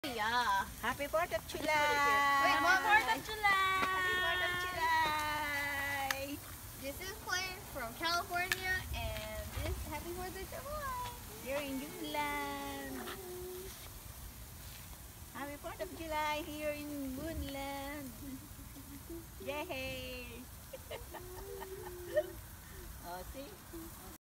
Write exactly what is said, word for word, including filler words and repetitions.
Yeah. Happy fourth of July! Wait, Happy fourth of July! Happy fourth of July! This is Claire from California, and this Happy fourth of July! Here in Woodland! Happy fourth of July here in Woodland!